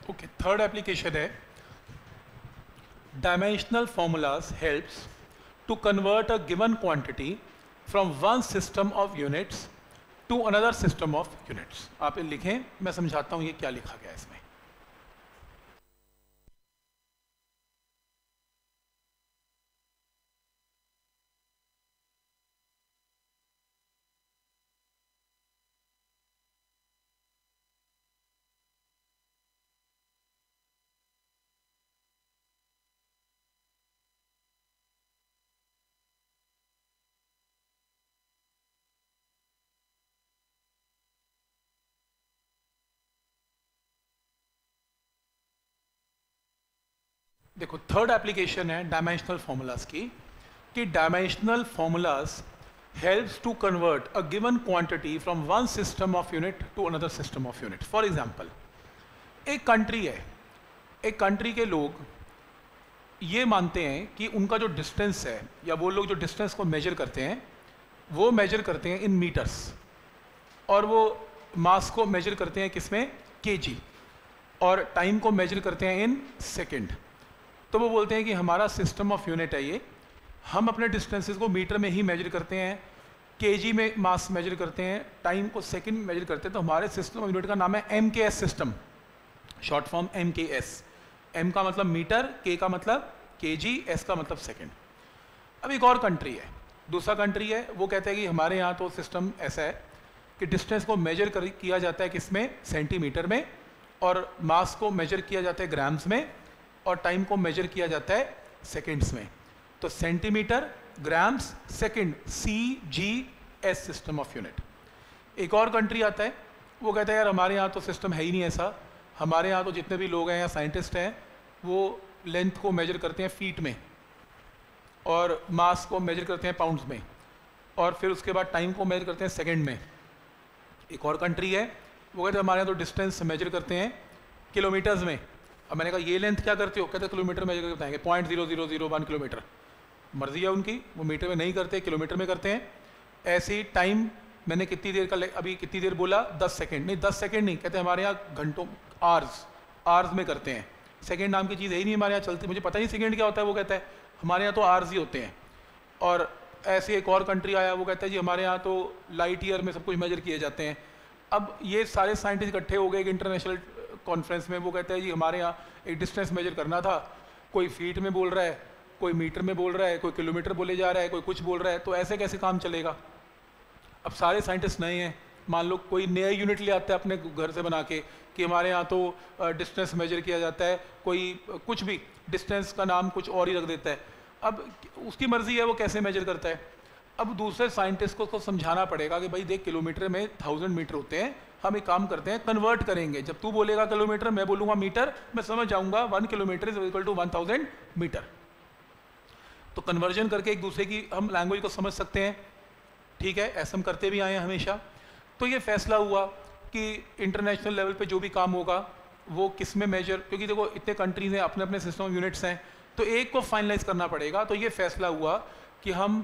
Okay, third application है dimensional formulas helps to convert a given quantity from one system of units to another system of units. आप ये लिखें, मैं समझाता हूँ ये क्या लिखा गया है इसमें। देखो, थर्ड एप्लीकेशन है डायमेंशनल फॉर्मूलाज की, कि dimensional formulas helps to convert a given quantity from one system of unit to another system of unit. For example, एक कंट्री है, एक कंट्री के लोग ये मानते हैं कि उनका जो डिस्टेंस है, या वो लोग जो डिस्टेंस को मेजर करते हैं वो मेजर करते हैं इन मीटर्स, और वो मास को मेजर करते हैं किसमें, केजी, और टाइम को मेजर करते हैं इन सेकंड। तो वो बोलते हैं कि हमारा सिस्टम ऑफ यूनिट है ये, हम अपने डिस्टेंसेस को मीटर में ही मेजर करते हैं, केजी में मास मेजर करते हैं, टाइम को सेकंड मेजर करते हैं। तो हमारे सिस्टम ऑफ यूनिट का नाम है MKS system, short form MKS। M का मतलब मीटर, K का मतलब केजी, S का मतलब सेकंड। अब एक और कंट्री है, दूसरा कंट्री है, वो कहते हैं कि हमारे यहाँ तो सिस्टम ऐसा है कि डिस्टेंस को मेजर किया जाता है किसमें, सेंटीमीटर में, और मास को मेजर किया जाता है ग्राम्स में, और टाइम को मेजर किया जाता है सेकंड्स में। तो centimetre, grams, second, CGS system of unit. एक और कंट्री आता है, वो कहता है यार हमारे यहाँ तो सिस्टम है ही नहीं ऐसा, हमारे यहाँ तो जितने भी लोग हैं या साइंटिस्ट हैं वो लेंथ को मेजर करते हैं फीट में, और मास को मेजर करते हैं पाउंड्स में, और फिर उसके बाद टाइम को मेजर करते हैं सेकंड में। एक और कंट्री है, वो कहते हैं हमारे यहाँ तो डिस्टेंस मेजर करते हैं किलोमीटर्स में। अब मैंने कहा ये लेंथ क्या करते हो, कहते हैं किलोमीटर मेजर करके बताएंगे, 0.0001 किलोमीटर। मर्जी है उनकी, वो मीटर में नहीं करते, किलोमीटर में करते हैं। ऐसे ही टाइम, मैंने कितनी देर का अभी कितनी देर बोला, 10 सेकंड, नहीं 10 सेकंड नहीं, कहते हैं हमारे यहाँ घंटों, आर्स में करते हैं। सेकंड नाम की चीज़ है ही नहीं हमारे यहाँ चलती, मुझे पता नहीं सेकंड क्या होता है। वो कहता है हमारे यहाँ तो आर्स ही होते हैं। और ऐसे एक और कंट्री आया, वो कहता है जी हमारे यहाँ तो लाइट ईयर में सब कुछ मेजर किए जाते हैं। अब ये सारे साइंटिस्ट इकट्ठे हो गए एक इंटरनेशनल कॉन्फ्रेंस में, वो कहते हैं जी हमारे यहाँ एक डिस्टेंस मेजर करना था, कोई फीट में बोल रहा है, कोई मीटर में बोल रहा है, कोई किलोमीटर बोले जा रहा है, कोई कुछ बोल रहा है। तो ऐसे कैसे काम चलेगा। अब सारे साइंटिस्ट नए हैं, मान लो कोई नया यूनिट ले आता है अपने घर से बना के कि हमारे यहाँ तो डिस्टेंस मेजर किया जाता है, कोई कुछ भी डिस्टेंस का नाम कुछ और ही रख देता है। अब उसकी मर्जी है वो कैसे मेजर करता है। अब दूसरे साइंटिस्ट को उसको समझाना पड़ेगा कि भाई देख, किलोमीटर में 1000 मीटर होते हैं, हम एक काम करते हैं कन्वर्ट करेंगे, जब तू बोलेगा किलोमीटर मैं बोलूँगा मीटर, मैं समझ जाऊँगा 1 kilometre is equal to 1000 metre. तो कन्वर्जन करके एक दूसरे की हम लैंग्वेज को समझ सकते हैं, ठीक है, ऐसा हम करते भी आए हैं हमेशा। तो ये फैसला हुआ कि इंटरनेशनल लेवल पे जो भी काम होगा वो किस में मेजर, क्योंकि देखो इतने कंट्रीज हैं, अपने अपने सिस्टम ऑफ यूनिट्स हैं, तो एक को फाइनलाइज करना पड़ेगा। तो ये फैसला हुआ कि हम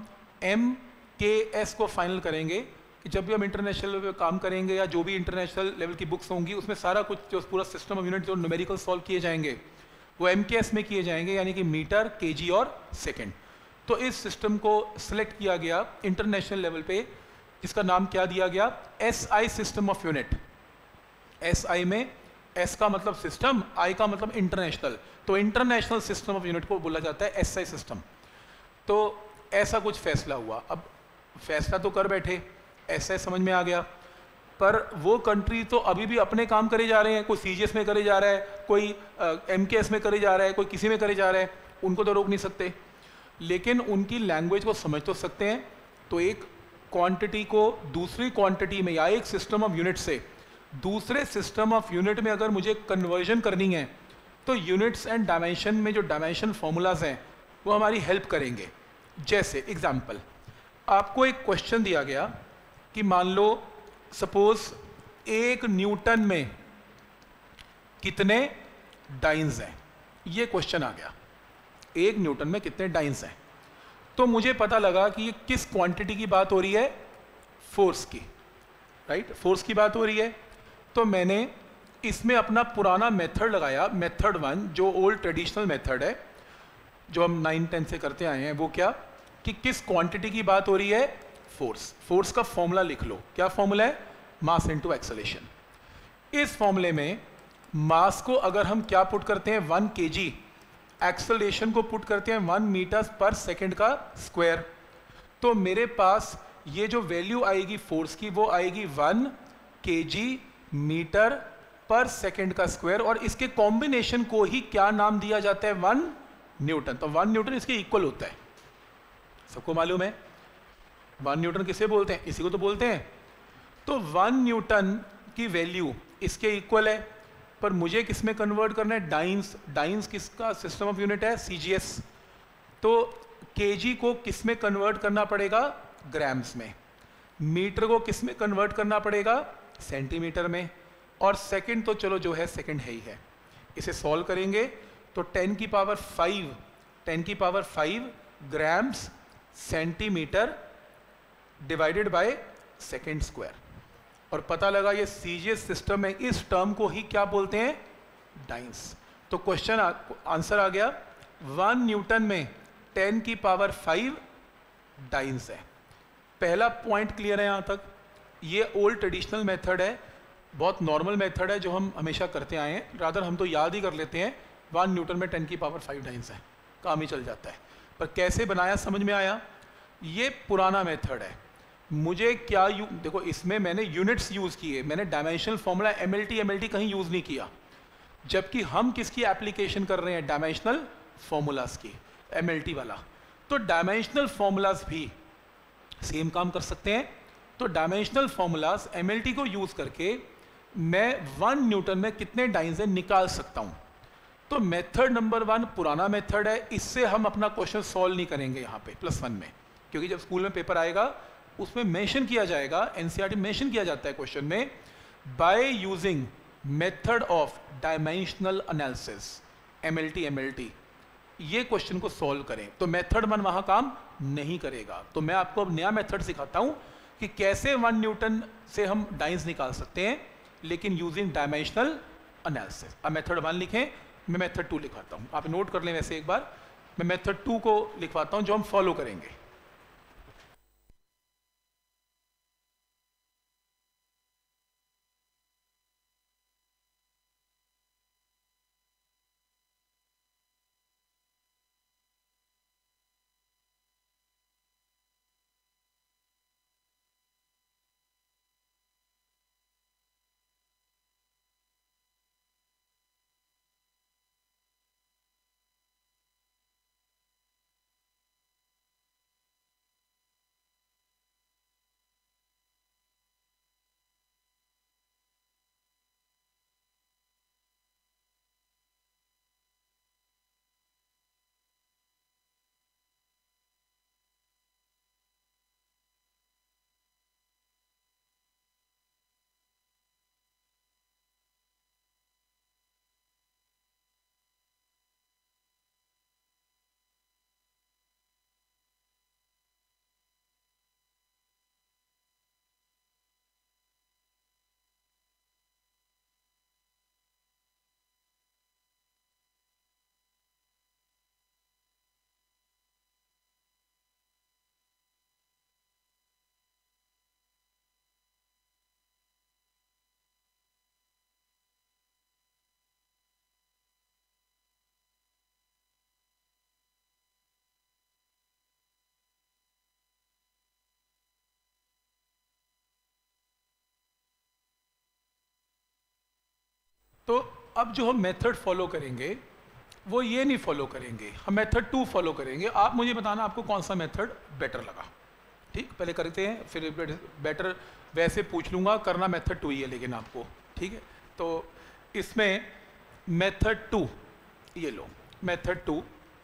MKS को फाइनल करेंगे कि जब भी हम इंटरनेशनल लेवल पे काम करेंगे या जो भी इंटरनेशनल लेवल की बुक्स होंगी उसमें सारा कुछ जो पूरा सिस्टम ऑफ यूनिट जो न्यूमेरिकल सॉल्व किए जाएंगे वो MKS में किए जाएंगे, यानी कि मीटर, केजी और सेकेंड। तो इस सिस्टम को सिलेक्ट किया गया इंटरनेशनल लेवल पे, जिसका नाम क्या दिया गया, SI system of unit. SI में S का मतलब सिस्टम, I का मतलब इंटरनेशनल, तो इंटरनेशनल सिस्टम ऑफ यूनिट को बोला जाता है SI सिस्टम। तो ऐसा कुछ फैसला हुआ। अब फैसला तो कर बैठे, ऐसा समझ में आ गया, पर वो कंट्री तो अभी भी अपने काम करे जा रहे हैं, कोई CGS में करे जा रहा है, कोई MKS में करे जा रहा है, कोई किसी में करे जा रहा है, उनको तो रोक नहीं सकते, लेकिन उनकी लैंग्वेज को समझ तो सकते हैं। तो एक क्वांटिटी को दूसरी क्वांटिटी में या एक सिस्टम ऑफ यूनिट से दूसरे सिस्टम ऑफ यूनिट में अगर मुझे कन्वर्जन करनी है तो यूनिट्स एंड डायमेंशन में जो डायमेंशन फॉर्मूलाज हैं वो हमारी हेल्प करेंगे। जैसे एग्जांपल, आपको एक क्वेश्चन दिया गया कि मान लो सपोज 1 न्यूटन में कितने डाइन्स हैं, ये क्वेश्चन आ गया, 1 न्यूटन में कितने डाइन्स हैं। तो मुझे पता लगा कि ये किस क्वांटिटी की बात हो रही है, फोर्स की, राइट, फोर्स की बात हो रही है। तो मैंने इसमें अपना पुराना मेथड लगाया, मेथड 1 जो ओल्ड ट्रेडिशनल मेथड है जो हम 9-10 से करते आए हैं। वो क्या कि किस क्वांटिटी की बात हो रही है, फोर्स। फोर्स का फॉर्मूला लिख लो, क्या फॉर्मूला है, मास इनटू एक्सेलरेशन। इस फॉर्मूले में मास को अगर हम क्या पुट करते हैं 1 kg, एक्सेलरेशन को पुट करते हैं 1 मीटर पर सेकेंड का स्क्वायर, तो मेरे पास ये जो वैल्यू आएगी फोर्स की वो आएगी 1 kg मीटर पर सेकेंड का स्क्वायर, और इसके कॉम्बिनेशन को ही क्या नाम दिया जाता है, 1 न्यूटन। तो 1 न्यूटन इसके इक्वल होता है, सबको मालूम है 1 न्यूटन किसे बोलते हैं, इसी को तो बोलते हैं। तो 1 न्यूटन की वैल्यू इसके इक्वल है, पर मुझे किस में कन्वर्ट करना है, डाइंस। डाइंस किसका सिस्टम ऑफ यूनिट है, सीजीएस। तो केजी को किस में कन्वर्ट करना पड़ेगा, ग्राम्स में। मीटर को किस में कन्वर्ट करना पड़ेगा, सेंटीमीटर में। और सेकंड तो चलो जो है सेकंड है ही है। इसे सॉल्व करेंगे तो 10 की power 5 grams centimetre divided by second square, और पता लगा ये सीजीएस सिस्टम में इस टर्म को ही क्या बोलते हैं, डाइंस। तो क्वेश्चन आंसर आ गया, 1 न्यूटन में 10 की पावर 5 डाइंस है। पहला पॉइंट क्लियर है यहां तक। ये ओल्ड ट्रेडिशनल मेथड है, बहुत नॉर्मल मेथड है जो हम हमेशा करते आए हैं। रादर हम तो याद ही कर लेते हैं 1 न्यूटन में 10 की पावर 5 डाइंस है, काम ही चल जाता है। पर कैसे बनाया समझ में आया, ये पुराना मेथड है। मुझे क्या देखो इसमें मैंने यूनिट्स यूज किए, मैंने डायमेंशनल फॉर्मूला एमएलटी कहीं यूज नहीं किया, जबकि हम किसकी एप्लीकेशन कर रहे हैं, डायमेंशनल फॉर्मूलाज की, एमएलटी वाला। तो डायमेंशनल फॉर्मूलाज भी सेम काम कर सकते हैं। तो डायमेंशनल फॉर्मूलाज एमएलटी को यूज करके मैं 1 न्यूटन में कितने डाइंस निकाल सकता हूं। तो मेथड नंबर 1 पुराना मेथड है, इससे हम अपना क्वेश्चन सॉल्व नहीं करेंगे यहाँ पे +1 में, क्योंकि जब स्कूल में पेपर आएगा उसमें मेंशन किया जाएगा, एनसीईआरटी मेंशन किया जाता है क्वेश्चन में, by using method of dimensional analysis, MLT, ये क्वेश्चन को सॉल्व करें। तो मेथड 1 वहां काम नहीं करेगा। तो मैं आपको अब नया मेथड सिखाता हूं कि कैसे 1 न्यूटन से हम डाइंस निकाल सकते हैं, लेकिन यूजिंग डायमेंशनल एनालिसिस। अब मेथड 1 लिखें, मैं मेथड 2 लिखवाता हूं, आप नोट कर लें। वैसे एक बार मैं मेथड 2 को लिखवाता हूं जो हम फॉलो करेंगे। तो अब जो हम मेथड फॉलो करेंगे वो ये नहीं फॉलो करेंगे, हम मेथड 2 फॉलो करेंगे। आप मुझे बताना आपको कौन सा मेथड बेटर लगा। ठीक, पहले करते हैं फिर बेटर वैसे पूछ लूँगा, करना मेथड 2 ही है लेकिन आपको। ठीक है, तो इसमें मेथड 2 ये लो, मेथड 2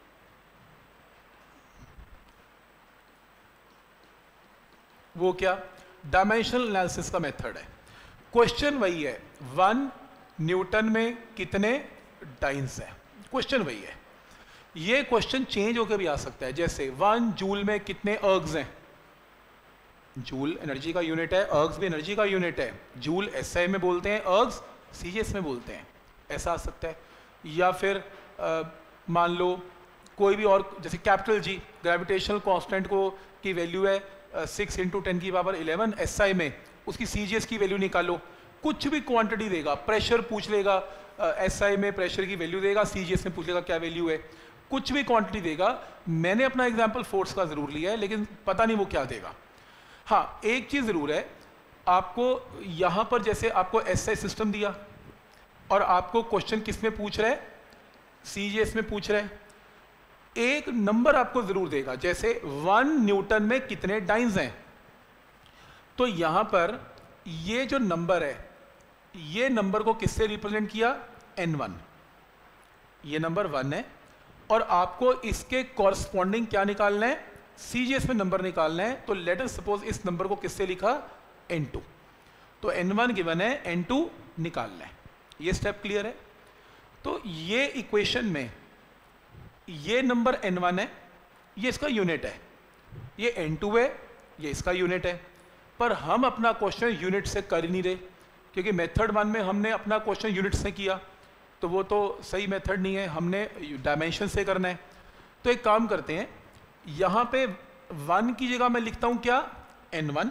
वो क्या, डायमेंशनल एनालिसिस का मेथड है। क्वेश्चन वही है, 1 न्यूटन में कितने डाइंस हैं, क्वेश्चन वही है। ये क्वेश्चन चेंज होकर भी आ सकता है, जैसे 1 जूल में कितने अर्ग्स हैं। जूल एनर्जी का यूनिट है, अर्ग्स भी एनर्जी का यूनिट है। जूल एसआई में बोलते हैं, अर्ग्स CGS में बोलते हैं, ऐसा आ सकता है। या फिर मान लो कोई भी और, जैसे कैपिटल G ग्रेविटेशनल कांस्टेंट को की वैल्यू है 6 × 10⁻11 SI में, उसकी CGS की वैल्यू निकालो। कुछ भी क्वांटिटी देगा, प्रेशर पूछ लेगा, SI में प्रेशर की वैल्यू देगा, CGS में पूछ लेगा क्या वैल्यू है, कुछ भी क्वांटिटी देगा। मैंने अपना एग्जांपल फोर्स का जरूर लिया है, लेकिन पता नहीं वो क्या देगा। हाँ, एक चीज जरूर है, आपको यहां पर जैसे आपको SI सिस्टम दिया और आपको क्वेश्चन किस में पूछ रहा है, CGS में पूछ रहा है, एक नंबर आपको जरूर देगा, जैसे 1 न्यूटन में कितने डाइन्स हैं। तो यहां पर ये जो नंबर है, ये नंबर को किससे रिप्रेजेंट किया, N1, ये नंबर 1 है, और आपको इसके कॉरस्पॉन्डिंग क्या निकालना है, CGS में नंबर निकालना है। तो लेट अस सपोज इस नंबर को किससे लिखा, N2, तो N1 गिवन है, N2 निकालना है। ये स्टेप क्लियर है। तो ये इक्वेशन में ये नंबर N1 है, ये इसका यूनिट है, ये N2 है, ये इसका यूनिट है। पर हम अपना क्वेश्चन यूनिट से कर ही नहीं रहे, क्योंकि मेथड 1 में हमने अपना क्वेश्चन यूनिट से किया, तो वो तो सही मेथड नहीं है, हमने डायमेंशन से करना है। तो एक काम करते हैं, यहाँ पे 1 की जगह मैं लिखता हूँ क्या, N1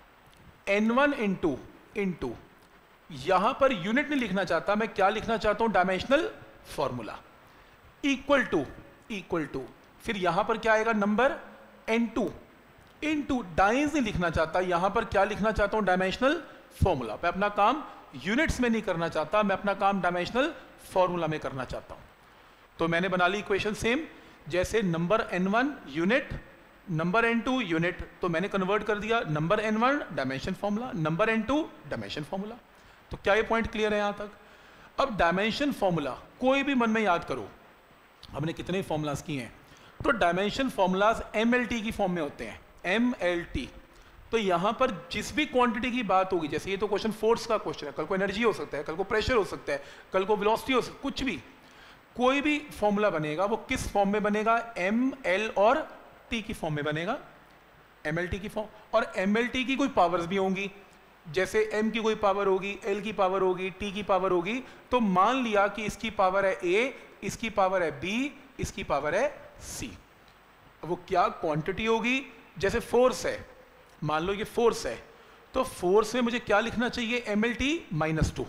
इंटू, यहाँ पर यूनिट नहीं लिखना चाहता, मैं क्या लिखना चाहता हूँ, डायमेंशनल फॉर्मूला, इक्वल टू, फिर यहाँ पर क्या आएगा, नंबर N2 इंटू, डाइंस नहीं लिखना चाहता, यहाँ पर क्या लिखना चाहता हूँ, डायमेंशनल फॉर्मूला। मैं अपना काम यूनिट्स में नहीं करना चाहता, मैं अपना काम डायमेंशनल फॉर्मूला में करना चाहता हूँ। तो मैंने बना ली इक्वेशन सेम, जैसे number N1 unit, number N2 unit, तो मैंने कन्वर्ट कर दिया, number N1 dimension formula, number N2 dimension formula. तो क्या ये पॉइंट क्लियर है यहाँ तक। अब डायमेंशन फॉर्मूला कोई भी मन में याद करो, हमने कितने फॉर्मूलाज किए हैं, तो डायमेंशन फॉर्मूलाज MLT की फॉर्म में होते हैं, MLT। तो यहां पर जिस भी क्वांटिटी की बात होगी, जैसे ये तो क्वेश्चन फोर्स का क्वेश्चन है, कल को एनर्जी हो सकता है, कल को प्रेशर हो सकता है, कल को वेलोसिटी हो सकता है, कुछ भी, कोई भी फॉर्मूला बनेगा वो किस फॉर्म में बनेगा, M, L और T की फॉर्म में बनेगा, MLT की फॉर्म। और MLT की कोई पावर्स भी होंगी, जैसे M की कोई पावर होगी, L की पावर होगी, T की पावर होगी। तो मान लिया कि इसकी पावर है A, इसकी पावर है B, इसकी पावर है C। वो क्या क्वांटिटी होगी, जैसे फोर्स है, मान लो ये फोर्स है, तो फोर्स में मुझे क्या लिखना चाहिए, MLT -2,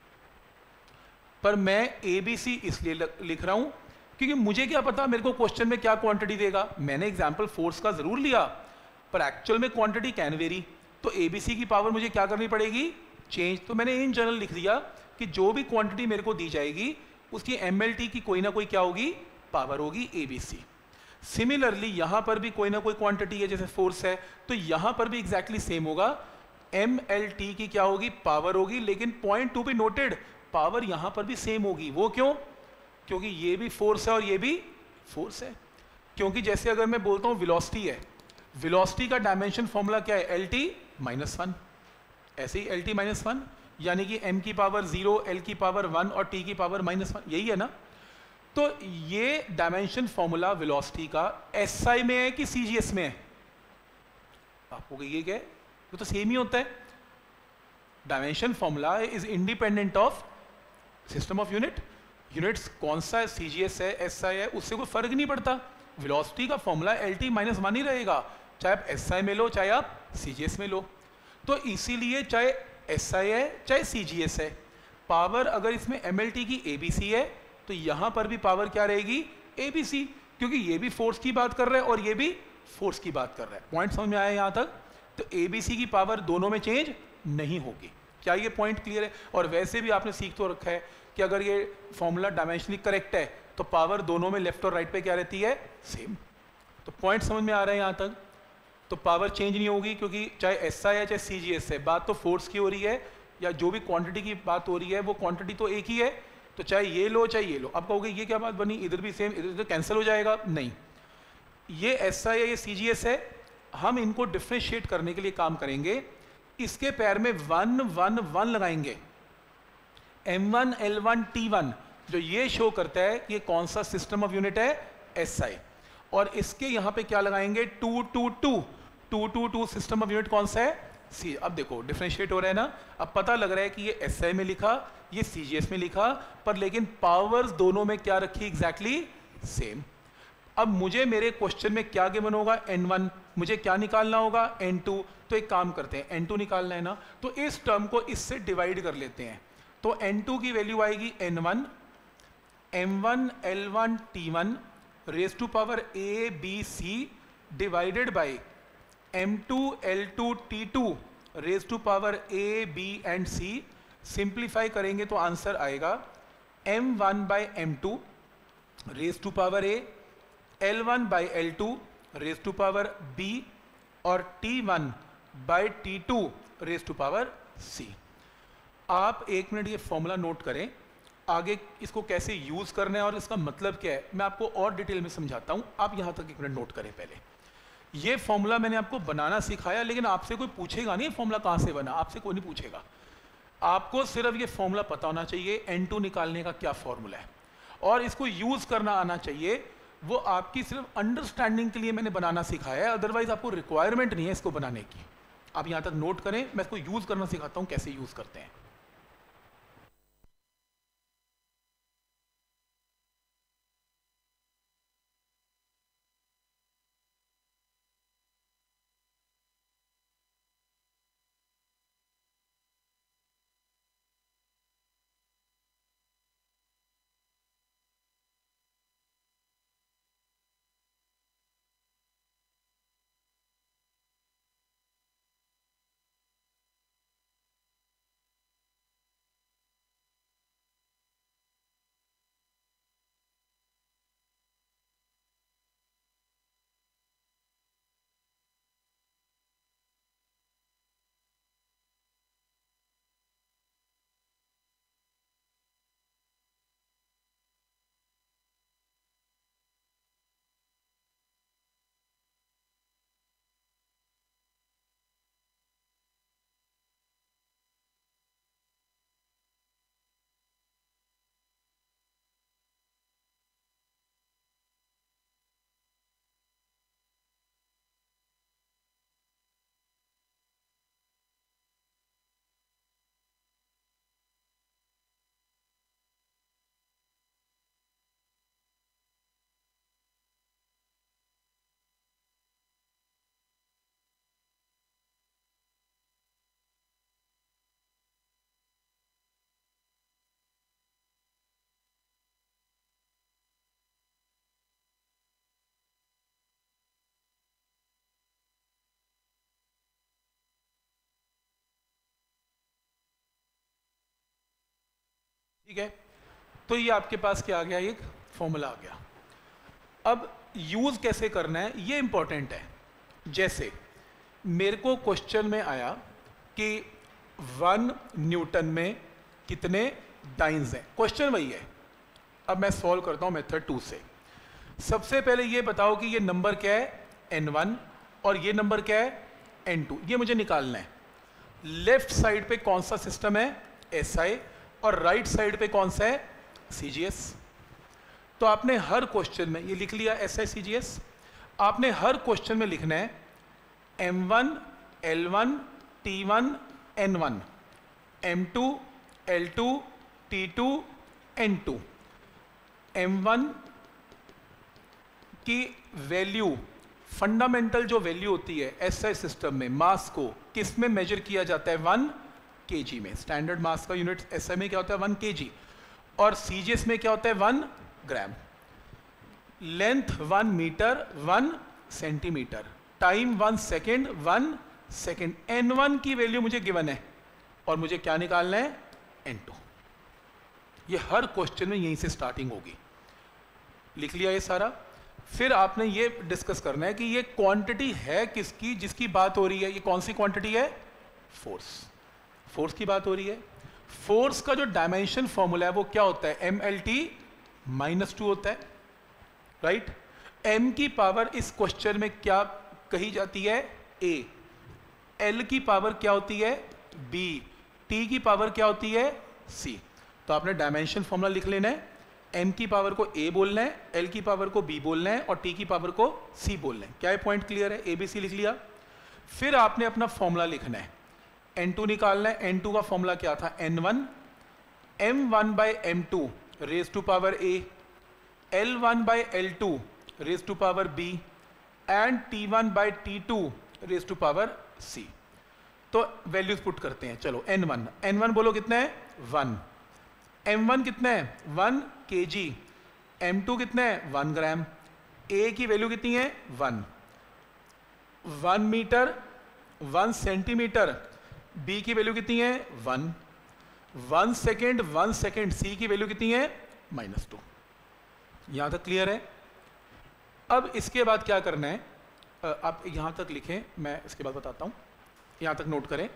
पर मैं ABC इसलिए लिख रहा हूं क्योंकि मुझे क्या पता मेरे को क्वेश्चन में क्या क्वांटिटी देगा। मैंने एग्जांपल फोर्स का जरूर लिया, पर एक्चुअल में क्वांटिटी कैन वेरी, तो ABC की पावर मुझे क्या करनी पड़ेगी, चेंज। तो मैंने इन जनरल लिख दिया कि जो भी क्वांटिटी मेरे को दी जाएगी उसकी MLT की कोई ना कोई क्या होगी, पावर होगी ABC। सिमिलरली यहां पर भी कोई ना कोई क्वांटिटी है, जैसे फोर्स है, तो यहां पर भी एग्जैक्टली सेम होगा, MLT की क्या होगी, पावर होगी, लेकिन point to be noted, power यहां पर भी सेम होगी। वो क्यों, क्योंकि ये भी फोर्स है और ये भी फोर्स है। क्योंकि जैसे अगर मैं बोलता हूं वेलोसिटी है, वेलोसिटी का डायमेंशन फॉर्मूला क्या है, LT -1, ऐसे ही LT -1, यानी कि M की पावर 0, L की पावर 1 और T की पावर -1, यही है ना। तो ये डायमेंशन फॉर्मूला वेलोसिटी का SI में है कि CGS में है, आपको ये क्या है, वो तो सेम ही होता है। Dimension formula is independent of system of unit, units कौन सा है, CGS है, SI है, उससे कोई फर्क नहीं पड़ता। वेलोसिटी का फॉर्मूला LT -1 ही रहेगा, चाहे आप SI में लो चाहे आप CGS में लो। तो इसीलिए चाहे SI है चाहे CGS है, पावर अगर इसमें MLT की ABC है तो यहां पर भी पावर क्या रहेगी, ABC, क्योंकि ये भी फोर्स की बात कर रहा है और ये भी फोर्स की बात कर रहा है। पॉइंट समझ में आया यहां तक। तो ABC की पावर दोनों में चेंज नहीं होगी। क्या ये पॉइंट क्लियर है। और वैसे भी आपने सीख तो रखा है कि अगर ये फॉर्मूला डायमेंशनली करेक्ट है तो पावर दोनों में लेफ्ट और राइट पे क्या रहती है, सेम। तो पॉइंट समझ में आ रहा है यहां तक। तो पावर चेंज नहीं होगी, क्योंकि चाहे SI है चाहे CGS है, बात तो फोर्स की हो रही है, या जो भी क्वांटिटी की बात हो रही है वो क्वांटिटी तो एक ही है। तो चाहे ये लो चाहे ये लो, अब कहोगे ये क्या बात बनी, इधर भी सेम, इधर तो कैंसिल हो जाएगा, नहीं। ये SI है, ये CGS है, हम इनको डिफ्रेंशिएट करने के लिए काम करेंगे। इसके पैर में 1 1 1 लगाएंगे, M1 L1 T1, जो ये शो करता है कि ये कौन सा सिस्टम ऑफ यूनिट है, SI। और इसके यहां पे क्या लगाएंगे, 2 2 2 2 2 2 सिस्टम ऑफ यूनिट कौन सा है, सी। अब देखो डिफरेंशिएट हो रहा है ना, अब पता लग रहा है कि ये SI में लिखा, ये CGS में लिखा, पर लेकिन पावर्स दोनों में क्या रखी एग्जैक्टली सेम। अब मुझे मेरे क्वेश्चन में क्या गिवन होगा, N1, मुझे क्या निकालना होगा, N2। तो एक काम करते हैं, N2 निकालना है ना, तो इस टर्म को इससे डिवाइड कर लेते हैं। तो N2 की वैल्यू आएगी N1 M1 L1 T1 raise to power A B C divided by M2 L2 T2 raise to power A B and C। Simplify करेंगे तो आंसर आएगा M1 by M2 raise to power A, L1 by L2 raise to power B और T1 by T2 raise to power C। आप एक minute ये formula note करें, आगे इसको कैसे यूज करना है और इसका मतलब क्या है मैं आपको और डिटेल में समझाता हूं। आप यहां तक एक मिनट नोट करें। पहले ये फॉर्मूला मैंने आपको बनाना सिखाया, लेकिन आपसे कोई पूछेगा नहीं फॉर्मूला कहां से बना, आपसे कोई नहीं पूछेगा। आपको सिर्फ ये फॉर्मूला पता होना चाहिए N2 निकालने का क्या फॉर्मूला है, और इसको यूज करना आना चाहिए। वो आपकी सिर्फ अंडरस्टैंडिंग के लिए मैंने बनाना सिखाया है, अदरवाइज आपको रिक्वायरमेंट नहीं है इसको बनाने की। आप यहां तक नोट करें, मैं इसको यूज करना सिखाता हूं कैसे यूज करते हैं। ठीक है, तो ये आपके पास क्या आ गया, एक फॉर्मूला आ गया। अब यूज कैसे करना है ये इंपॉर्टेंट है। जैसे मेरे को क्वेश्चन में आया कि 1 न्यूटन में कितने डाइन्स हैं, क्वेश्चन वही है। अब मैं सॉल्व करता हूं मेथड 2 से। सबसे पहले ये बताओ कि ये नंबर क्या है N1 और ये नंबर क्या है N2, ये मुझे निकालना है। लेफ्ट साइड पे कौन सा सिस्टम है SI और राइट साइड पे कौन सा है CGS। तो आपने हर क्वेश्चन में ये लिख लिया SI CGS। आपने हर क्वेश्चन में लिखना है M1 L1 T1 N1 M2 L2 T2 N2। M1 की वैल्यू, फंडामेंटल जो वैल्यू होती है SI सिस्टम में, मास को किस में मेजर किया जाता है 1 kg में। स्टैंडर्ड मास का यूनिट SI में क्या होता है 1 kg, और CGS में क्या होता है 1 gram. Length 1 metre 1 centimetre, time 1 second 1 second. N1 की वैल्यू मुझे गिवन है और मुझे क्या निकालना है N2। ये हर क्वेश्चन में यहीं से स्टार्टिंग होगी। लिख लिया ये सारा। फिर आपने ये डिस्कस करना है कि ये क्वांटिटी है किसकी, जिसकी बात हो रही है। ये कौन सी क्वांटिटी है, फोर्स। फोर्स की बात हो रही है। फोर्स का जो डायमेंशन फॉर्मूला है वो क्या होता है MLT-2 होता है, राइट। M की पावर इस क्वेश्चन में क्या कही जाती है A, L की पावर क्या होती है B, T की पावर क्या होती है C। तो आपने डायमेंशन फॉर्मूला लिख लेना है। M की पावर को A बोलना है, L की पावर को B बोलना है और T की पावर को C बोलना है। क्या ये पॉइंट क्लियर है, ABC लिख लिया। फिर आपने अपना फॉर्मूला लिखना है। N2 निकालना है। N2 का फॉर्मूला क्या था? N1 M1 by M2 raise to power A, L1 by L2 raise to power B and T1 by T2 raise to power C। तो वैल्यूज पुट करते हैं। चलो N1 बोलो कितना है? 1। M1 कितना है? 1 kg। M2 कितना है? 1 ग्राम। A की वैल्यू कितनी है? 1। 1 मीटर 1 सेंटीमीटर। B की वैल्यू कितनी है? 1। 1 सेकेंड C की वैल्यू कितनी है? -2। यहां तक क्लियर है? अब इसके बाद क्या करना है, आप यहां तक लिखें, मैं इसके बाद बताता हूं। यहां तक नोट करें।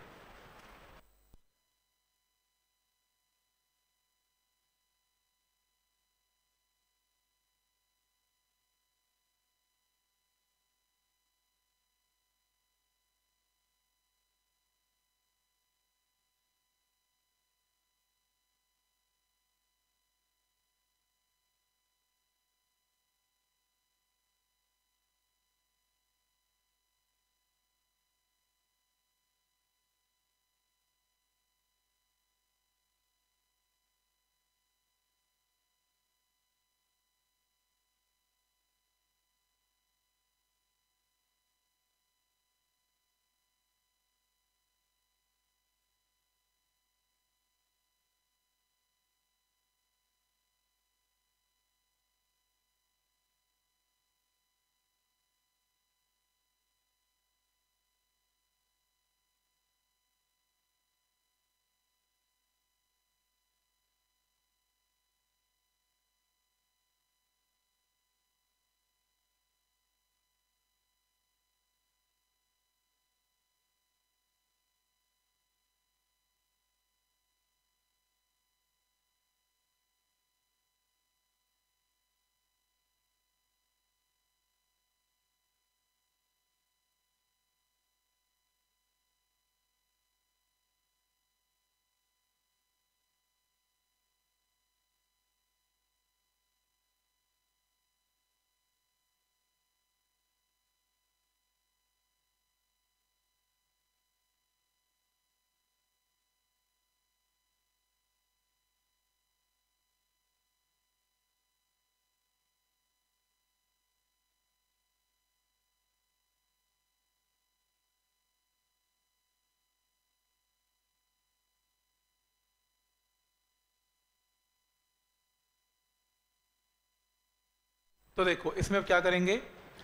तो देखो इसमें अब क्या करेंगे,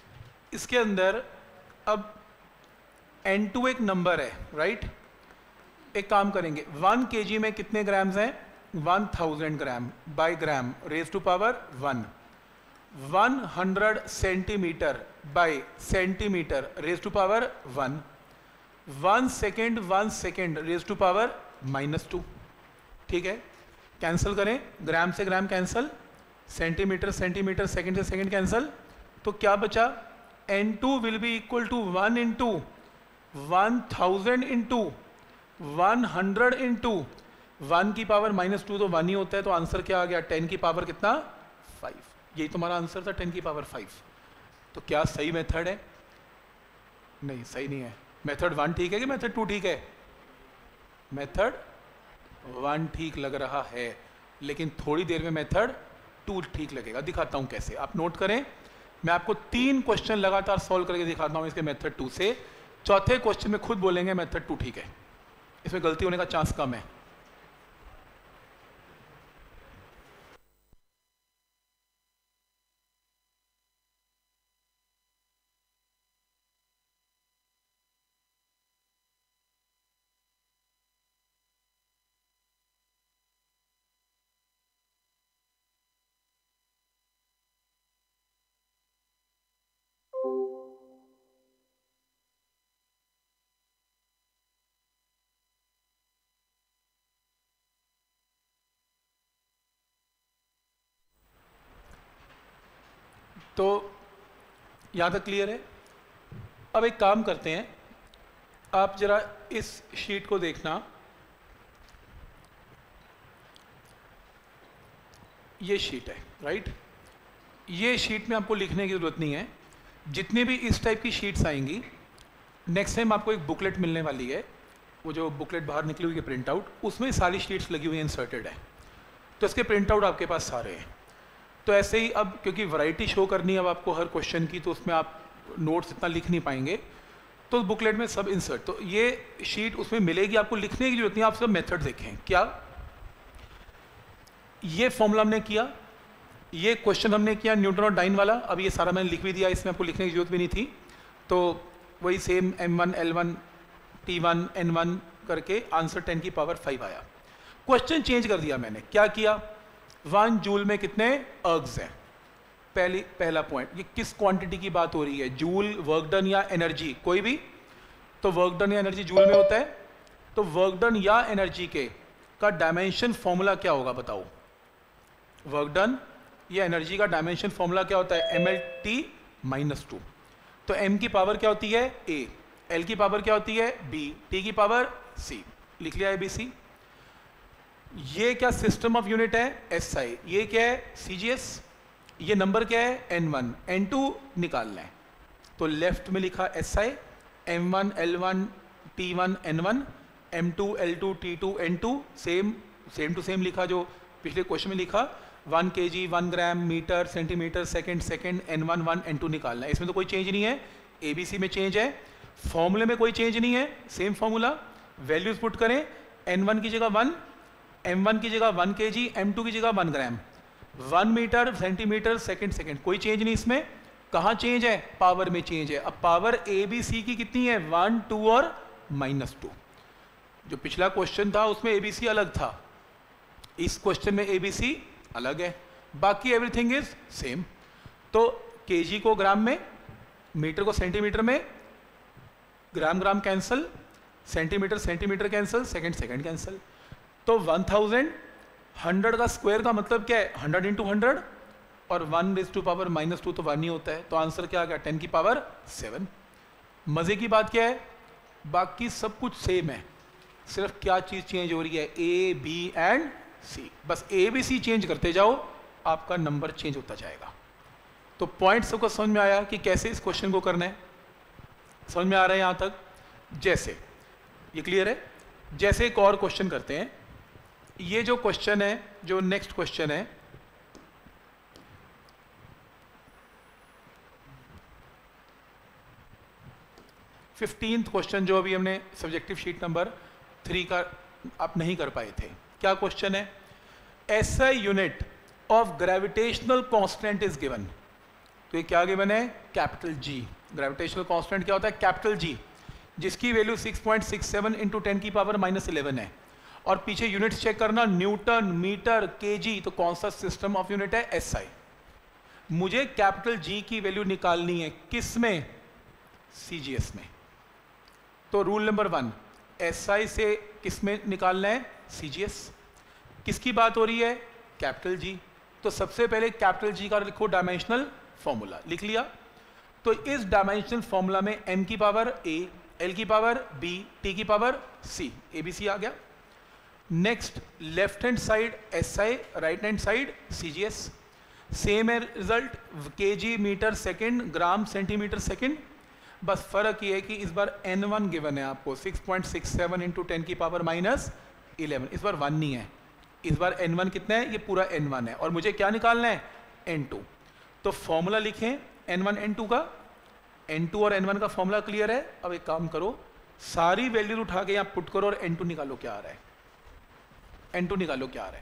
इसके अंदर अब N2 एक नंबर है, राइट। एक काम करेंगे, 1 kg में कितने ग्राम्स हैं? 1000 gram by gram raise to power 1। 100 centimetre by centimetre raise to power 1। 1 second raise to power -2। ठीक है, कैंसिल करें, ग्राम से gram cancel, centimetre centimetre, second से सेकेंड कैंसिल। तो क्या बचा? N2 will be equal to 1 into 1000 into 100 into 1 की power -2 तो 1 ही होता है। तो आंसर क्या आ गया? 10 की पावर कितना? 5। यही तुम्हारा आंसर था, 10 की पावर 5। तो क्या सही मेथड है? नहीं, सही नहीं है। मेथड 1 ठीक है कि मेथड 2 ठीक है? मेथड 1 ठीक लग रहा है, लेकिन थोड़ी देर में मेथड 2 ठीक लगेगा। दिखाता हूं कैसे, आप नोट करें। मैं आपको 3 क्वेश्चन लगातार सॉल्व करके दिखाता हूं इसके मेथड 2 से। चौथे क्वेश्चन में खुद बोलेंगे मेथड 2 ठीक है, इसमें गलती होने का चांस कम है। तो यहां तक क्लियर है? अब एक काम करते हैं, आप जरा इस शीट को देखना। ये शीट है, राइट। ये शीट में आपको लिखने की जरूरत नहीं है। जितनी भी इस टाइप की शीट्स आएंगी, नेक्स्ट टाइम आपको एक बुकलेट मिलने वाली है। वो जो बुकलेट बाहर निकली हुई है प्रिंट आउट, उसमें सारी शीट्स लगी हुई हैं, इंसर्टेड है, तो इसके प्रिंट आउट आपके पास सारे हैं। तो ऐसे ही अब क्योंकि वैरायटी शो करनी है अब आपको हर क्वेश्चन की, तो उसमें आप नोट्स इतना लिख नहीं पाएंगे, तो बुकलेट में सब इंसर्ट, तो ये शीट उसमें मिलेगी, आपको लिखने की जरूरत नहीं, आप सब मेथड देखें। क्या ये फॉर्मूला हमने किया, ये क्वेश्चन हमने किया न्यूटन और डाइन वाला, अब ये सारा मैंने लिख भी दिया, इसमें आपको लिखने की जरूरत भी नहीं थी। तो वही same m1 l1 t1 n1 करके आंसर 10 की पावर 5 आया। क्वेश्चन चेंज कर दिया मैंने, क्या किया, 1 जूल में कितने अर्ग्स हैं, पहला पॉइंट, ये किस क्वांटिटी की बात हो रही है, जूल, वर्क डन या एनर्जी, कोई भी, तो वर्क डन या एनर्जी जूल में होता है, तो वर्क डन या एनर्जी के का डायमेंशन फॉर्मूला क्या होगा बताओ, वर्क डन या एनर्जी का डायमेंशन फॉर्मूला क्या होता है, mlt-2, तो m की पावर क्या होती है a, l की पावर क्या होती है b, t की पावर c, लिख लिया abc। ये क्या सिस्टम ऑफ यूनिट है SI, ये क्या है CGS, ये नंबर क्या है N1, N2 निकालना है, तो लेफ्ट में लिखा SI, M1 L1 T1 N1, M2 L2 T2 N2, same to same लिखा जो पिछले क्वेश्चन में लिखा, 1 kg 1 gram metre centimetre second N1 1 N2 निकालना है, इसमें तो कोई चेंज नहीं है, ABC में चेंज है, फॉर्मूले में कोई चेंज नहीं है, सेम फॉर्मूला, वैल्यूज पुट करें, N1 की जगह 1, M1 की जगह 1 kg, M2 की जगह 1 ग्राम, 1 मीटर सेंटीमीटर सेकंड, कोई चेंज नहीं इसमें, कहाँ चेंज है, पावर में चेंज है। अब पावर ABC की कितनी है, 1 2 और -2, जो पिछला क्वेश्चन था उसमें ABC अलग था, इस क्वेश्चन में ABC अलग है, बाकी एवरीथिंग इज सेम। तो kg को ग्राम में, मीटर को सेंटीमीटर में, gram gram cancel, centimetre cancel, second cancel, तो 1000 100 का स्क्वायर का मतलब क्या है 100 इंटू 100, और 1⁻² तो 1 ही होता है, तो आंसर क्या आ गया 10 की पावर 7। मजे की बात क्या है, बाकी सब कुछ सेम है, सिर्फ क्या चीज चेंज हो रही है, A B एंड C, बस A B C चेंज करते जाओ, आपका नंबर चेंज होता जाएगा। तो पॉइंट सबको समझ में आया कि कैसे इस क्वेश्चन को करना है, समझ में आ रहा है यहां तक, जैसे ये क्लियर है। जैसे एक और क्वेश्चन करते हैं, ये जो क्वेश्चन है, जो नेक्स्ट क्वेश्चन है, फिफ्टींथ क्वेश्चन जो अभी हमने सब्जेक्टिव शीट नंबर 3 का आप नहीं कर पाए थे, क्या क्वेश्चन है, SI unit of gravitational constant is given, तो ये क्या गिवन है, कैपिटल G, ग्रेविटेशनल कांस्टेंट क्या होता है, कैपिटल G, जिसकी वैल्यू 6.67 इंटू 10 की पावर -11 है, और पीछे यूनिट्स चेक करना, न्यूटन, मीटर, केजी, तो कौन सा सिस्टम ऑफ यूनिट है, SI। मुझे कैपिटल G की वैल्यू निकालनी है, किस में, CGS में। तो रूल नंबर 1, SI से किस में निकालना है, CGS। किसकी बात हो रही है, कैपिटल G, तो सबसे पहले कैपिटल G का लिखो डायमेंशनल फॉर्मूला, लिख लिया। तो इस डायमेंशनल फॉर्मूला में m की पावर A, L की पावर B, T की पावर C, ABC आ गया। Next left hand side SI, right hand side CGS, same है result, kg metre second, gram centimetre second, बस फर्क ये है कि इस बार N1 गिवन है आपको 6.67 इंटू 10 की पावर -11, इस बार 1 नहीं है, इस बार N1 कितना है, ये पूरा N1 है, और मुझे क्या निकालना है, N2। तो फॉर्मूला लिखें N1 N2 का, N2 और N1 का फॉर्मूला क्लियर है। अब एक काम करो, सारी वैल्यू उठा के यहाँ पुट करो और N2 निकालो क्या आ रहा है, N2 निकालो क्या आ रहा है।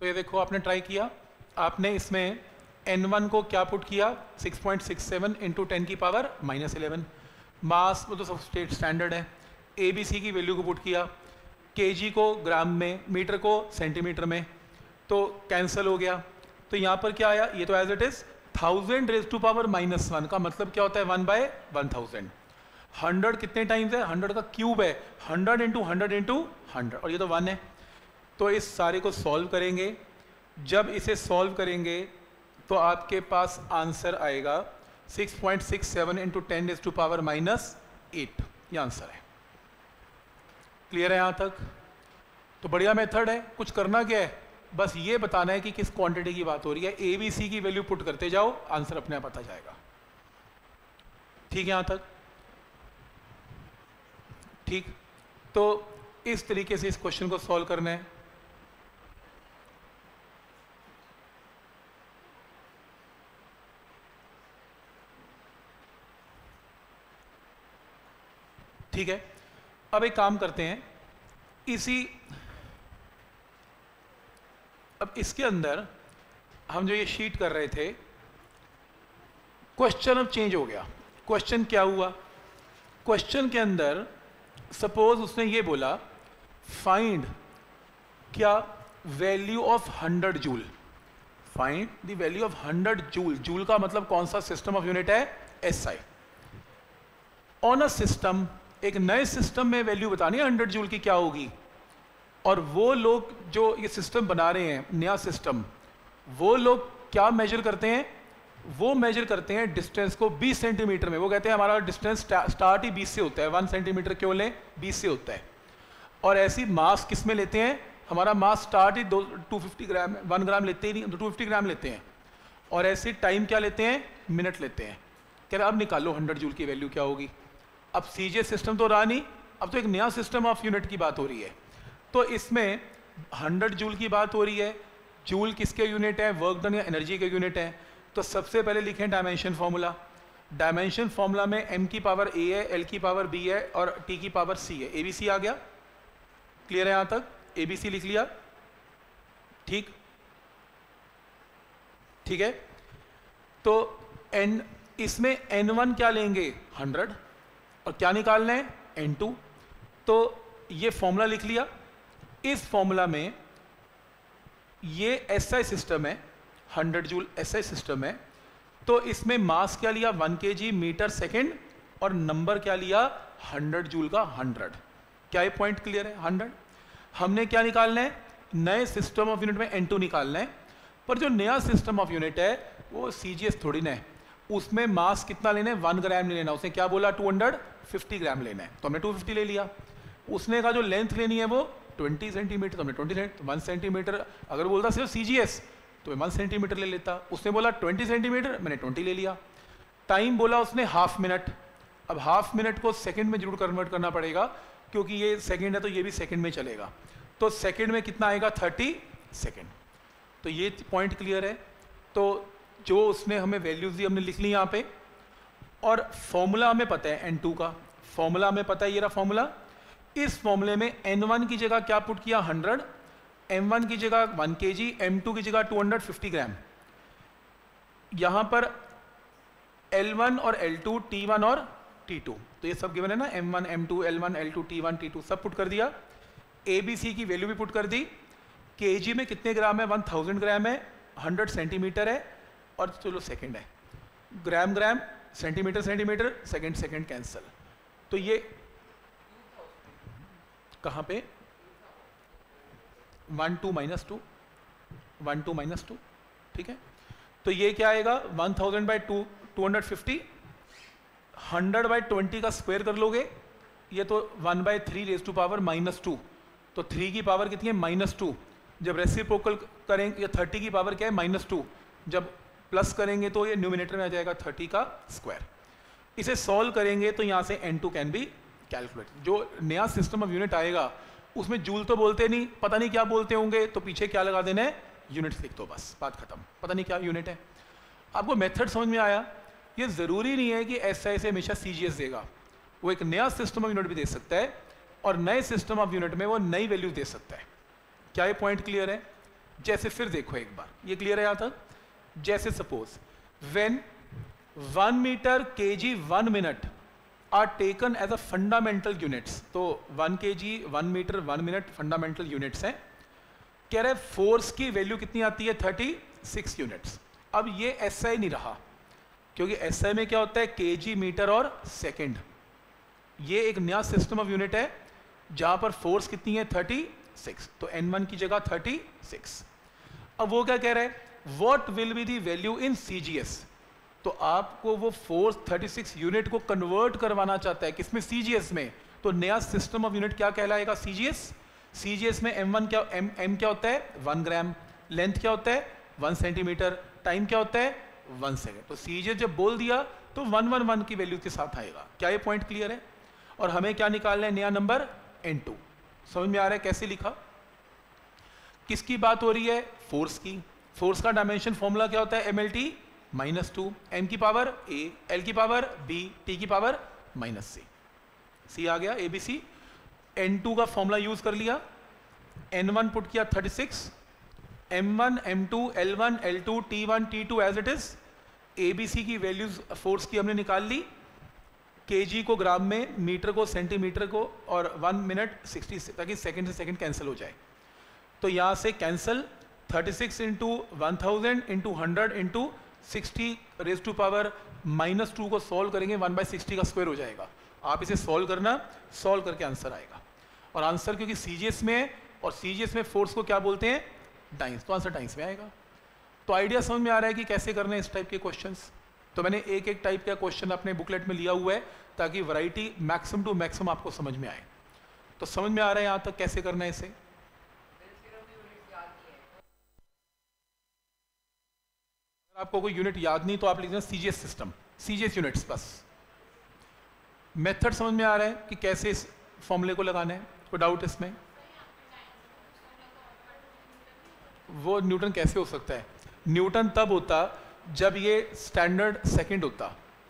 तो ये देखो आपने ट्राई किया, आपने इसमें n1 को क्या पुट किया 6.67 इंटू 10 की पावर -11, मास वो तो सब स्टैंडर्ड है, ABC की वैल्यू को पुट किया, kg को ग्राम में, मीटर को सेंटीमीटर में, तो कैंसिल हो गया। तो यहाँ पर क्या आया, ये तो as it is 1000 raise to power -1 का मतलब क्या होता है 1/1000। 100 कितने टाइम्स है, 100 का क्यूब है, 100 इंटू 100 इंटू 100, और ये तो 1 है। तो इस सारे को सॉल्व करेंगे, जब इसे सॉल्व करेंगे तो आपके पास आंसर आएगा 6.67 इंटू 10 रेज टू पावर -8, ये आंसर है। क्लियर है यहाँ तक? तो बढ़िया मेथड है, कुछ करना क्या है, बस ये बताना है कि किस क्वांटिटी की बात हो रही है, ABC की वैल्यू पुट करते जाओ, आंसर अपने आप आता जाएगा। ठीक है यहाँ तक? ठीक, तो इस तरीके से इस क्वेश्चन को सॉल्व करना है। ठीक है, अब एक काम करते हैं, अब इसके अंदर हम जो ये शीट कर रहे थे, क्वेश्चन अब चेंज हो गया। क्वेश्चन क्या हुआ, क्वेश्चन के अंदर सपोज उसने ये बोला फाइंड क्या value of 100 joule, find the value of 100 joule. Joule का मतलब कौन सा सिस्टम ऑफ यूनिट है, SI। ऑन अ सिस्टम, एक नए सिस्टम में वैल्यू बतानी है 100 जूल की क्या होगी, और वो लोग जो ये सिस्टम बना रहे हैं, नया सिस्टम, वो लोग क्या मेजर करते हैं, वो मेजर करते हैं डिस्टेंस को 20 सेंटीमीटर में। वो कहते हैं हमारा डिस्टेंस स्टार्ट ही 20 से होता है, 1 सेंटीमीटर क्यों लें, 20 से होता है। और ऐसी मास किस में लेते हैं, हमारा मास स्टार्ट ही 250 ग्राम, 1 ग्राम लेते ही नहीं, 250 ग्राम लेते हैं। और ऐसे टाइम क्या लेते हैं, मिनट लेते हैं। कह रहे अब निकालो 100 जूल की वैल्यू क्या होगी। अब सीजे सिस्टम तो रहा नहीं, अब तो एक नया सिस्टम ऑफ यूनिट की बात हो रही है। तो इसमें 100 जूल की बात हो रही है, जूल किसके यूनिट है, वर्क डन या एनर्जी के यूनिट है। तो सबसे पहले लिखें डायमेंशन फॉर्मूला। डायमेंशन फॉर्मूला में m की पावर a है, l की पावर b है और t की पावर c है। ABC आ गया, क्लियर है यहाँ तक, ABC लिख लिया। ठीक, ठीक है। तो n, इसमें n1 क्या लेंगे 100, और क्या निकालना है n2। तो ये फॉर्मूला लिख लिया। इस फॉर्मूला में ये SI सिस्टम है, 100 जूल SI सिस्टम है। तो इसमें मास क्या लिया 1 kg मीटर सेकेंड, और नंबर क्या लिया 100 जूल का 100। क्या ये पॉइंट क्लियर है? 100 हमने क्या निकालना है, नए सिस्टम ऑफ यूनिट में n2 निकालना है। पर जो नया सिस्टम ऑफ यूनिट है वो CGS थोड़ी ना है, उसमें मास कितना लेना है 1 ग्राम नहीं लेना। उसने क्या बोला 250 ग्राम लेना है, तो हमने 250 ले लिया। उसने कहा जो लेंथ लेनी है वो 20 सेंटीमीटर, तो हमने 20 सेंटीमीटर। 1 सेंटीमीटर अगर बोलता सिर्फ CGS तो मैं 1 सेंटीमीटर ले लेता। उसने बोला 20 सेंटीमीटर, मैंने 20 ले लिया। टाइम बोला उसने हाफ मिनट। अब हाफ मिनट को सेकंड में जरूर कन्वर्ट करना पड़ेगा, क्योंकि ये सेकंड है तो ये भी सेकंड में चलेगा। तो सेकंड में कितना आएगा 30 सेकंड। तो ये पॉइंट क्लियर है। तो जो उसने हमें वैल्यूज दी हमने लिख ली यहाँ पे, और फॉर्मूला हमें पता है n2 का, फॉर्मूला हमें पता है ये रहा फॉर्मूला। इस फॉर्मूले में n1 की जगह क्या पुट किया 100, m1 की जगह 1 kg, m2 की जगह 250 ग्राम। यहां पर L1 और L2, T1 और T2, तो ये सब गिवन है ना, m1 m2 L1 L2 T1 T2 सब पुट कर दिया। ABC की वैल्यू भी पुट कर दी। kg में कितने ग्राम है 1000 ग्राम है, 100 सेंटीमीटर है, और चलो सेकंड है, gram gram, centimetre centimetre, second second cancel. तो ये कहाँ पे 1 2 -2, 1 2 -2, ठीक है। तो ये क्या आएगा 1000 बाई 250, 100 बाई 20 का स्क्वायर कर लोगे, ये तो 1/3 रेज़ टू पावर -2, तो 3 की पावर कितनी है -2। जब रेसिप्रोकल करेंगे, या 30 की पावर क्या है -2, जब प्लस करेंगे तो ये न्यूमिनेटर में आ जाएगा 30 का स्क्वायर। इसे सॉल्व करेंगे तो यहाँ से n2 कैन बी कैलकुलेट। जो नया सिस्टम ऑफ यूनिट आएगा उसमें जूल तो बोलते नहीं, पता नहीं क्या बोलते होंगे, तो पीछे क्या लगा देना है यूनिट्स लिख दो, बस बात खत्म, पता नहीं क्या यूनिट है। आपको मेथड समझ में आया? ये ज़रूरी नहीं है कि SI से हमेशा CGS देगा, वो एक नया सिस्टम ऑफ यूनिट भी दे सकता है, और नए सिस्टम ऑफ यूनिट में वो नई वैल्यू दे सकता है। क्या ये पॉइंट क्लियर है? जैसे फिर देखो एक बार, ये क्लियर है यहाँ तक? जैसे suppose when 1 metre kg 1 minute are taken as a fundamental units, तो 1 kg 1 metre 1 minute fundamental units हैं। कह रहे फोर्स की वैल्यू कितनी आती है? 36 यूनिट्स। अब ये SI नहीं रहा, क्योंकि SI में क्या होता है? kg मीटर और सेकेंड। ये एक नया सिस्टम ऑफ यूनिट है जहां पर फोर्स कितनी है? 36, तो N1 की जगह 36। अब वो क्या कह रहे हैं? What will be the value in CGS? तो आपको वो फोर्स 36 यूनिट को कन्वर्ट करवाना चाहता है किसमें? CGS में। तो नया सिस्टम ऑफ यूनिट क्या कहलाएगा? CGS। CGS में M1 क्या, M क्या होता है? 1 ग्राम। लेंथ क्या होता है? 1 सेंटीमीटर। टाइम क्या होता है? 1 सेकेंड। तो CGS जब बोल दिया तो 111 की वैल्यू के साथ आएगा। क्या ये पॉइंट क्लियर है? और हमें क्या निकालना है? नया नंबर N2। समझ में आ रहा है कैसे लिखा? किसकी बात हो रही है? फोर्स की। फोर्स का डायमेंशन फॉर्मूला क्या होता है? MLT -2, M की पावर A, L की पावर B, T की पावर -C। C आ गया ABC। N2 का फॉर्मूला यूज कर लिया, N1 पुट किया 36, M1 M2 L1 L2 T1 T2 as it is. ABC की वैल्यूज फोर्स की हमने निकाल ली, kg को ग्राम में, मीटर को सेंटीमीटर को, और 1 मिनट 60, ताकि सेकंड से सेकंड कैंसिल हो जाए। तो यहां से cancel 36 into 1000 into 100 into 60 raise to power -2 को सॉल्व करेंगे 1/60 का स्क्वायर हो जाएगा। आप इसे सॉल्व करना, सॉल्व करके आंसर आएगा। और आंसर क्योंकि CGS में है, और CGS में फोर्स को क्या बोलते हैं? टाइम्स, तो आंसर टाइम्स में आएगा। तो आइडिया समझ में आ रहा है कि कैसे करने इस टाइप के क्वेश्चंस। तो मैंने एक एक टाइप का क्वेश्चन अपने बुकलेट में लिया हुआ है ताकि वैरायटी मैक्सिमम टू मैक्सिमम आपको समझ में आए। तो समझ में आ रहा है यहाँ तक कैसे करना है इसे? अगर आपको कोई यूनिट याद नहीं तो आप लिख दें CGS सिस्टम, CGS यूनिट्स बस। मेथड समझ में आ रहा है कि कैसे इस फॉर्मूले को लगाना है? कोई डाउट इसमें? वो न्यूटन कैसे हो सकता है? न्यूटन तब होता जब ये स्टैंडर्ड सेकंड होता।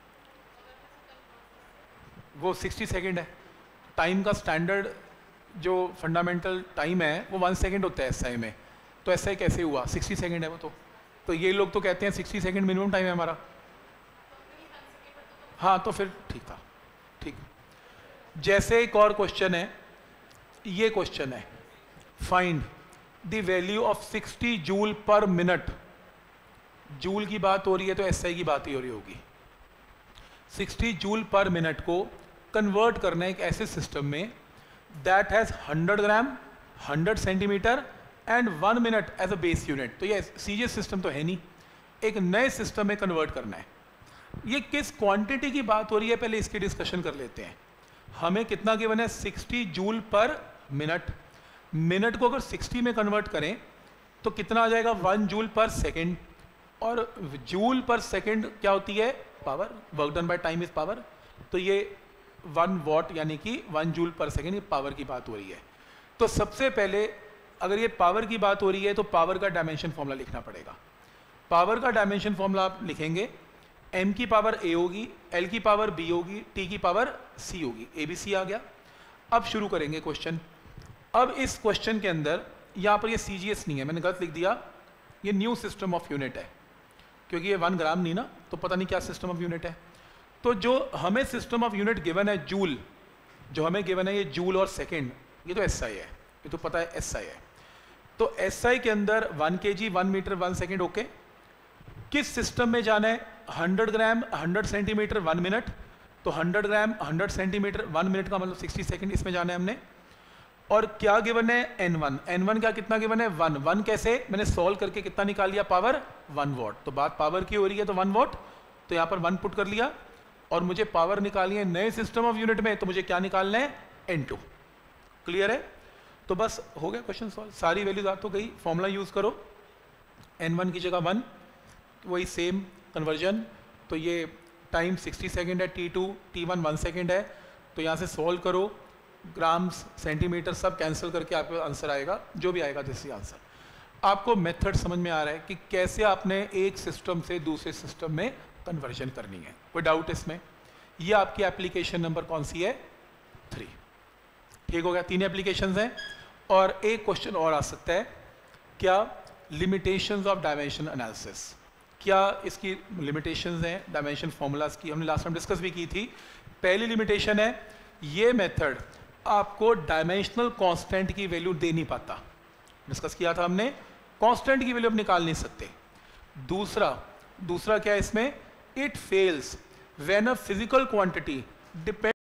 वो 60 सेकंड है। टाइम का स्टैंडर्ड जो फंडामेंटल टाइम है वो 1 सेकंड होता है SI में। तो SI कैसे हुआ? 60 सेकंड है वो। तो ये लोग तो कहते हैं 60 सेकंड मिनिमम टाइम है हमारा। हाँ, तो फिर ठीक था। ठीक, जैसे एक और क्वेश्चन है, ये क्वेश्चन है, find the value of 60 joule per minute. Joule की बात हो रही है तो SI की बात ही हो रही होगी। 60 जूल पर मिनट को कन्वर्ट करना है एक ऐसे सिस्टम में that has 100 gram, 100 centimetre and 1 minute as a base unit. तो ये CGS सिस्टम तो है नहीं, एक नए सिस्टम में कन्वर्ट करना है। ये किस क्वांटिटी की बात हो रही है पहले इसकी डिस्कशन कर लेते हैं। हमें कितना गिवन है? 60 जूल पर मिनट। मिनट को अगर 60 में कन्वर्ट करें तो कितना आ जाएगा? 1 जूल पर सेकेंड। और जूल पर सेकेंड क्या होती है? Power. Work done by time is power. तो ये 1 वॉट यानी कि 1 जूल पर सेकेंड, ये पावर की बात हो रही है। तो सबसे पहले अगर ये पावर की बात हो रही है तो पावर का डायमेंशन फॉर्मूला लिखना पड़ेगा। पावर का डायमेंशन फॉर्मूला आप लिखेंगे, M की पावर A होगी, L की पावर B होगी, T की पावर C होगी। ABC आ गया। अब शुरू करेंगे क्वेश्चन। अब इस क्वेश्चन के अंदर यहाँ पर ये CGS नहीं है, मैंने गलत लिख दिया, ये न्यू सिस्टम ऑफ यूनिट है, क्योंकि ये 1 ग्राम नहीं ना, तो पता नहीं क्या सिस्टम ऑफ यूनिट है। तो जो हमें सिस्टम ऑफ यूनिट गिवन है जूल, जो हमें गिवन है ये जूल और सेकेंड, ये तो SI है, ये तो पता है SI है। तो SI के अंदर 1 kg 1 मीटर 1 सेकेंड। ओके, किस सिस्टम में जाना है? 100 ग्राम 100 सेंटीमीटर 1 मिनट। तो 100 ग्राम 100 सेंटीमीटर 1 मिनट का मतलब 60 सेकेंड, इसमें जाना है हमने। और क्या गिवन है? N1। N1 क्या कितना गिवन है? 1। 1 कैसे? मैंने सॉल्व करके कितना निकाल लिया? Power 1 watt. तो बात पावर की हो रही है तो 1 वॉट, तो यहाँ पर 1 पुट कर लिया। और मुझे पावर निकालनी है नए सिस्टम ऑफ यूनिट में, तो मुझे क्या निकालना है? N2। क्लियर है? तो बस हो गया क्वेश्चन सॉल्व। सारी वैल्यूज आ तो गई, फॉर्मूला यूज करो। N1 की जगह 1, वही सेम कन्वर्जन। तो ये टाइम 60 सेकेंड है, T2 T1 1 सेकेंड है। तो यहाँ से सॉल्व करो, ग्राम्स सेंटीमीटर सब कैंसिल करके आपको आंसर आएगा, जो भी आएगा दिस आंसर। आपको मेथड समझ में आ रहा है कि कैसे आपने एक सिस्टम से दूसरे सिस्टम में कन्वर्जन करनी है। कोई डाउट इसमें? ये आपकी एप्लीकेशन नंबर कौन सी है? 3। ठीक हो गया, 3 एप्लीकेशंस हैं। और एक क्वेश्चन और आ सकता है, क्या लिमिटेशंस ऑफ डायमेंशन एनालिसिस। क्या इसकी लिमिटेशंस हैं डायमेंशन फॉर्मूलाज की? हमने लास्ट टाइम डिस्कस भी की थी। पहली लिमिटेशन है, ये मेथड आपको डायमेंशनल कांस्टेंट की वैल्यू दे नहीं पाता। डिस्कस किया था हमने, कांस्टेंट की वैल्यू आप निकाल नहीं सकते। दूसरा क्या है इसमें, it fails when a physical quantity depend